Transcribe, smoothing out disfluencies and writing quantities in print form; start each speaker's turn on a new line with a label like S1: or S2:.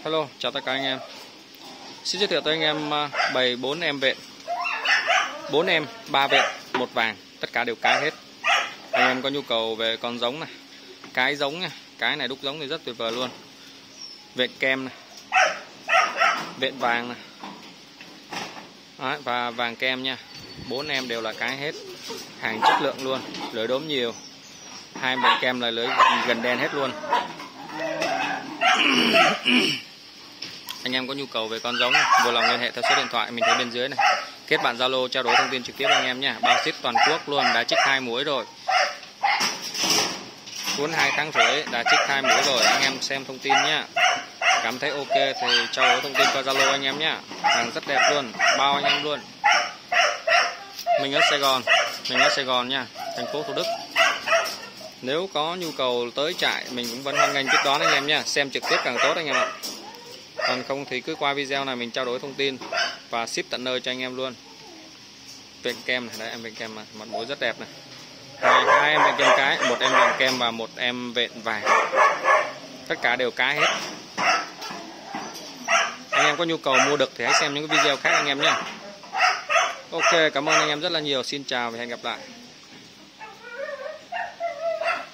S1: Hello, chào tất cả anh em. Xin giới thiệu tới anh em bầy 4 em vện. 4 em, 3 vện, 1 vàng, tất cả đều cái hết. Anh em có nhu cầu về con giống này, cái giống này, cái này đúc giống thì rất tuyệt vời luôn. Vện kem này, vện vàng này. Đấy, và vàng kem nha. 4 em đều là cái hết. Hàng chất lượng luôn, lưỡi đốm nhiều. 2 vện kem là lưỡi gần đen hết luôn. Anh em có nhu cầu về con giống vui lòng liên hệ theo số điện thoại mình thấy bên dưới này. Kết bạn Zalo trao đổi thông tin trực tiếp anh em nhé. Bao ship toàn quốc luôn, đã trích 2 muối rồi. Cuốn 2 tháng rưỡi đã trích 2 muối rồi, anh em xem thông tin nhá. Cảm thấy ok thì trao đổi thông tin qua Zalo anh em nhá. Hàng rất đẹp luôn, bao anh em luôn. Mình ở Sài Gòn nha, thành phố Thủ Đức. Nếu có nhu cầu tới trại mình cũng vẫn hoan nghênh tiếp đón anh em nhé. Xem trực tiếp càng tốt anh em ạ. Còn không thì cứ qua video này mình trao đổi thông tin và ship tận nơi cho anh em luôn. Vện kem này, đấy em vện kem mà mặt mũi rất đẹp này. Hai em vện kem cái, 1 em vện kem và 1 em vện vàng. Tất cả đều cái hết. Anh em có nhu cầu mua đực thì hãy xem những cái video khác anh em nhé. Ok, cảm ơn anh em rất là nhiều. Xin chào và hẹn gặp lại.